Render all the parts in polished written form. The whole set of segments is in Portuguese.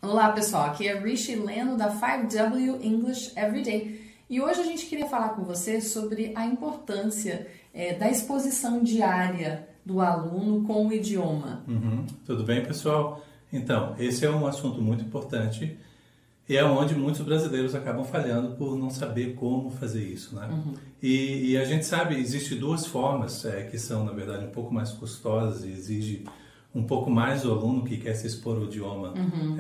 Olá pessoal, aqui é Rishi Leno da 5W English Everyday e hoje a gente queria falar com você sobre a importância da exposição diária do aluno com o idioma. Tudo bem, pessoal? Então, esse é um assunto muito importante e é onde muitos brasileiros acabam falhando por não saber como fazer isso, né? E a gente sabe, existem duas formas que são, na verdade, um pouco mais custosas e exigem um pouco mais do aluno que quer se expor ao idioma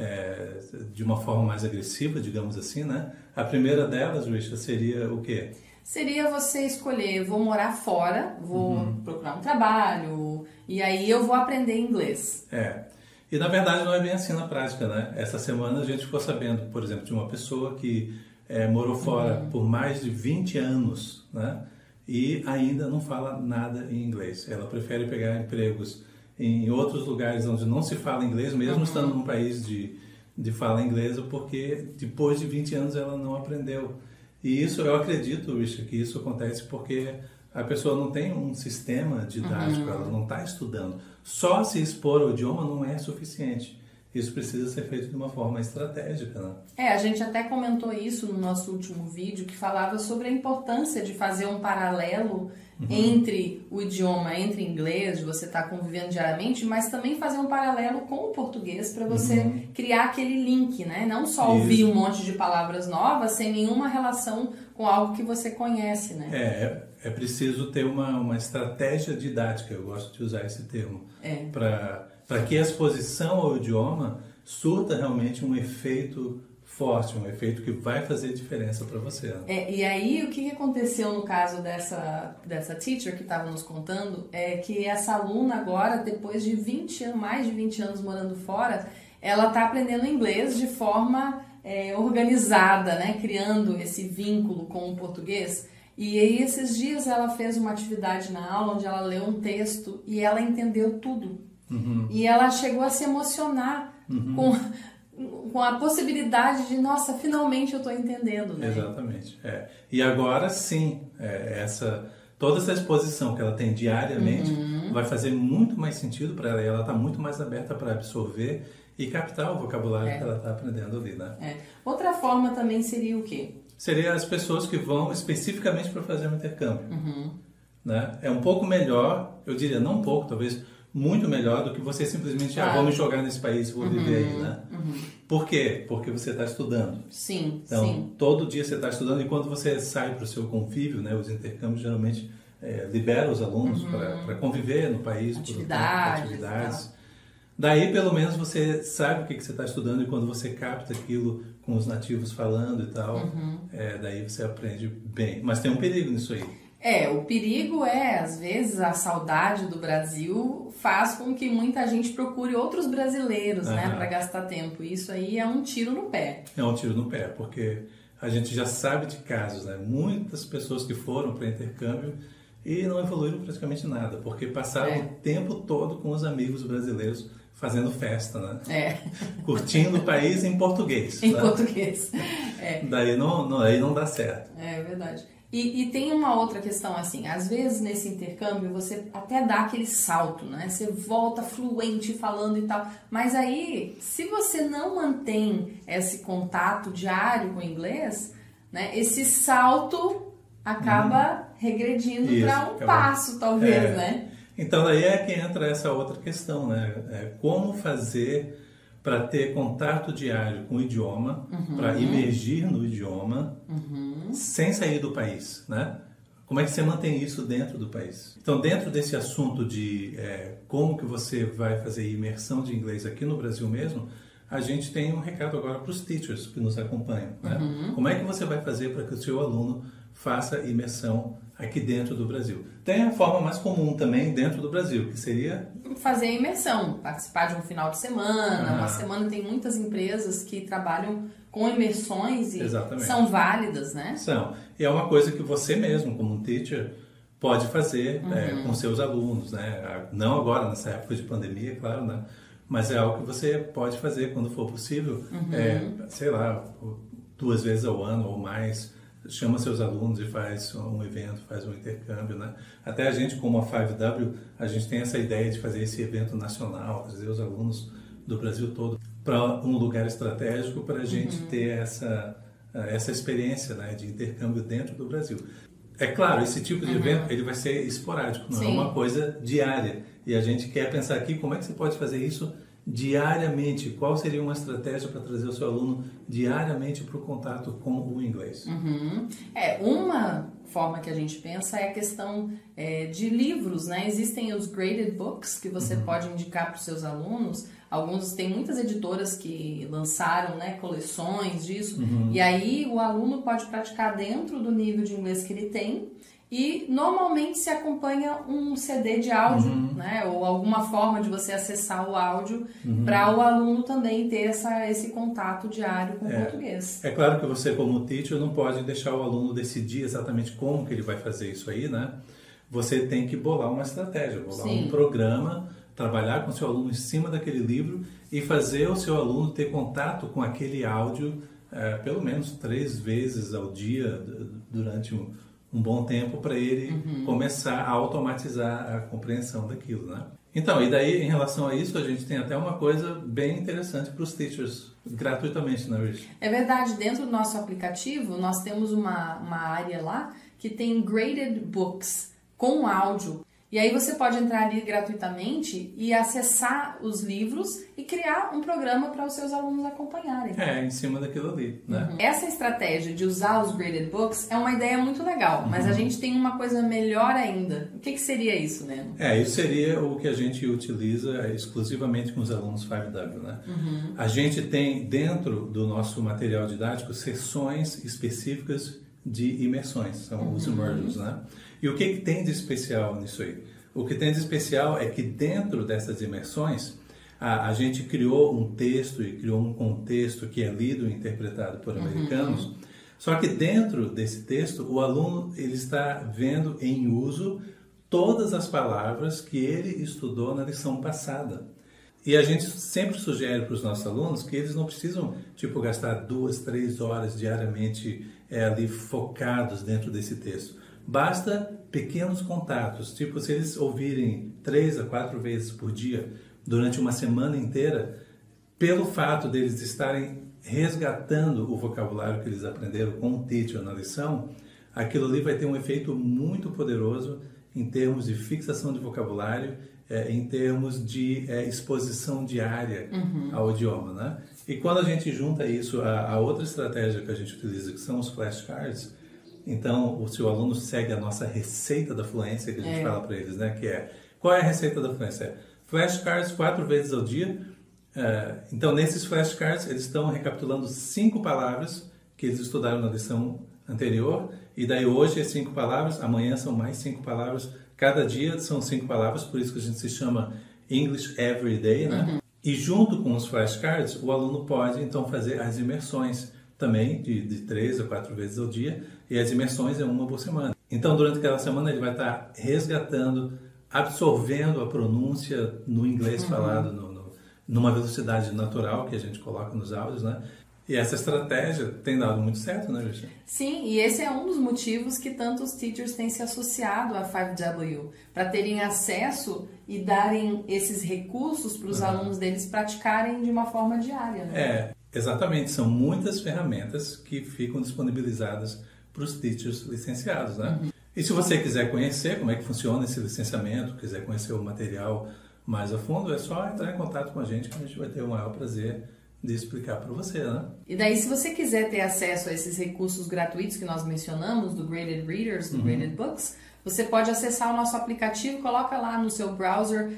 de uma forma mais agressiva, digamos assim, né? A primeira delas, Luísa, seria o quê? Seria você escolher, vou morar fora, vou procurar um trabalho e aí eu vou aprender inglês. E na verdade não é bem assim na prática, né? Essa semana a gente ficou sabendo, por exemplo, de uma pessoa que morou fora por mais de 20 anos, né? E ainda não fala nada em inglês. Ela prefere pegar empregos em outros lugares onde não se fala inglês, mesmo estando num país de fala inglesa, porque depois de 20 anos ela não aprendeu. E isso, eu acredito, Richard, que isso acontece porque a pessoa não tem um sistema didático, ela não está estudando. Só se expor ao idioma não é suficiente. Isso precisa ser feito de uma forma estratégica, né? A gente até comentou isso no nosso último vídeo, que falava sobre a importância de fazer um paralelo entre o idioma, entre inglês, de você estar convivendo diariamente, mas também fazer um paralelo com o português para você criar aquele link, né? Não só ouvir um monte de palavras novas sem nenhuma relação com algo que você conhece, né? É preciso ter uma estratégia didática, eu gosto de usar esse termo, para que a exposição ao idioma surta realmente um efeito forte, um efeito que vai fazer diferença para você. Né? E aí, o que aconteceu no caso dessa teacher que estava nos contando, é que essa aluna agora, depois de mais de 20 anos morando fora, ela está aprendendo inglês de forma organizada, né? Criando esse vínculo com o português. E aí, esses dias, ela fez uma atividade na aula onde ela leu um texto e ela entendeu tudo. E ela chegou a se emocionar com a possibilidade de, nossa, finalmente eu estou entendendo, né? Exatamente. E agora sim, toda essa exposição que ela tem diariamente vai fazer muito mais sentido para ela e ela está muito mais aberta para absorver e captar o vocabulário que ela está aprendendo ali, né? Outra forma também seria o quê? Seria as pessoas que vão especificamente para fazer um intercâmbio. Né? É um pouco melhor, eu diria, não um pouco, talvez muito melhor do que você simplesmente, vou me jogar nesse país e vou viver aí, né? Por quê? Porque você está estudando. Sim, então, todo dia você está estudando e quando você sai para o seu convívio, né, os intercâmbios geralmente liberam os alunos para conviver no país, atividades. Daí, pelo menos, você sabe o que você está estudando e quando você capta aquilo com os nativos falando e tal, daí você aprende bem. Mas tem um perigo nisso aí. O perigo às vezes, a saudade do Brasil faz com que muita gente procure outros brasileiros, né, para gastar tempo. E isso aí é um tiro no pé. É um tiro no pé, porque a gente já sabe de casos, né? Muitas pessoas que foram para intercâmbio e não evoluíram praticamente nada, porque passaram o tempo todo com os amigos brasileiros fazendo festa, né? Curtindo o país em português. Em português. Daí não dá certo. É verdade. E tem uma outra questão assim, às vezes nesse intercâmbio você até dá aquele salto, né? Você volta fluente falando e tal, mas aí se você não mantém esse contato diário com o inglês, né? Esse salto acaba regredindo para um passo, talvez, né? Então daí é que entra essa outra questão, né? Como fazer para ter contato diário com o idioma, para imergir no idioma, sem sair do país, né? Como é que você mantém isso dentro do país? Então, dentro desse assunto de como que você vai fazer imersão de inglês aqui no Brasil mesmo, a gente tem um recado agora para os teachers que nos acompanham, né? Como é que você vai fazer para que o seu aluno faça imersão aqui dentro do Brasil? Tem a forma mais comum também dentro do Brasil, que seria fazer a imersão, participar de um final de semana. Uma semana tem muitas empresas que trabalham com imersões e são válidas, né? São. E é uma coisa que você mesmo, como um teacher, pode fazer com seus alunos, né? Não agora, nessa época de pandemia, claro, né? Mas é algo que você pode fazer quando for possível, sei lá, 2 vezes ao ano ou mais. Chama seus alunos e faz um evento, faz um intercâmbio, né? Até a gente, como a 5W, a gente tem essa ideia de fazer esse evento nacional, trazer os alunos do Brasil todo para um lugar estratégico para a gente ter essa experiência, né, de intercâmbio dentro do Brasil. É claro, esse tipo de evento ele vai ser esporádico, não é uma coisa diária. E a gente quer pensar aqui como é que você pode fazer isso diariamente. Qual seria uma estratégia para trazer o seu aluno diariamente para o contato com o inglês? Uma forma que a gente pensa é a questão de livros, né? Existem os graded books que você pode indicar para os seus alunos. Tem muitas editoras que lançaram, né, coleções disso. E aí o aluno pode praticar dentro do nível de inglês que ele tem. E normalmente se acompanha um CD de áudio, né? Ou alguma forma de você acessar o áudio para o aluno também ter esse contato diário com o português. É claro que você, como teacher, não pode deixar o aluno decidir exatamente como que ele vai fazer isso aí, né? Você tem que bolar uma estratégia, bolar um programa, trabalhar com o seu aluno em cima daquele livro e fazer o seu aluno ter contato com aquele áudio pelo menos 3 vezes ao dia durante um bom tempo para ele começar a automatizar a compreensão daquilo, né? Então, e daí, em relação a isso, a gente tem até uma coisa bem interessante para os teachers, gratuitamente, né, Rich? É verdade, dentro do nosso aplicativo, nós temos uma área lá que tem graded books com áudio. E aí você pode entrar ali gratuitamente e acessar os livros e criar um programa para os seus alunos acompanharem. Em cima daquilo ali, né? Essa estratégia de usar os graded books é uma ideia muito legal, mas a gente tem uma coisa melhor ainda. O que seria isso, né? Isso seria o que a gente utiliza exclusivamente com os alunos 5W, né? A gente tem dentro do nosso material didático sessões específicas de imersões, são os immersions, né? E o que tem de especial nisso aí? O que tem de especial é que dentro dessas imersões a gente criou um texto e criou um contexto que é lido e interpretado por americanos, só que dentro desse texto o aluno ele está vendo em uso todas as palavras que ele estudou na lição passada. E a gente sempre sugere para os nossos alunos que eles não precisam, gastar 2, 3 horas diariamente ali focados dentro desse texto. Basta pequenos contatos, se eles ouvirem 3 a 4 vezes por dia, durante uma semana inteira, pelo fato deles estarem resgatando o vocabulário que eles aprenderam com o teacher na lição, aquilo ali vai ter um efeito muito poderoso em termos de fixação de vocabulário, em termos de exposição diária ao idioma, né? E quando a gente junta isso a outra estratégia que a gente utiliza, que são os flashcards, então o seu aluno segue a nossa receita da fluência, que a gente fala para eles, né? Qual é a receita da fluência? Flashcards 4 vezes ao dia. Então nesses flashcards eles estão recapitulando 5 palavras que eles estudaram na lição anterior, e daí hoje é 5 palavras, amanhã são mais 5 palavras, cada dia são 5 palavras, por isso que a gente se chama English Every Day, né? E junto com os flashcards, o aluno pode então fazer as imersões também de 3 a 4 vezes ao dia, e as imersões é uma por semana. Então durante aquela semana ele vai estar resgatando, absorvendo a pronúncia no inglês falado numa velocidade natural que a gente coloca nos áudios, né? E essa estratégia tem dado muito certo, né, Virginia? Sim, e esse é um dos motivos que tantos teachers têm se associado à 5W, para terem acesso e darem esses recursos para os alunos deles praticarem de uma forma diária, né? Exatamente. São muitas ferramentas que ficam disponibilizadas para os teachers licenciados, né? E se você quiser conhecer como é que funciona esse licenciamento, quiser conhecer o material mais a fundo, é só entrar em contato com a gente, que a gente vai ter o maior prazer de explicar para você, né? E daí, se você quiser ter acesso a esses recursos gratuitos que nós mencionamos, do Graded Readers, do Graded Books, você pode acessar o nosso aplicativo, coloca lá no seu browser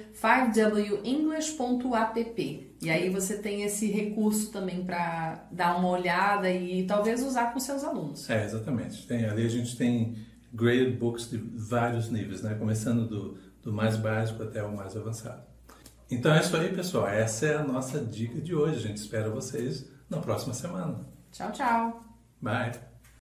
5wenglish.app. E aí você tem esse recurso também para dar uma olhada e talvez usar com seus alunos. Exatamente. Ali a gente tem Graded Books de vários níveis, né? Começando do mais básico até o mais avançado. Então é isso aí, pessoal. Essa é a nossa dica de hoje. A gente espera vocês na próxima semana. Tchau, tchau. Bye.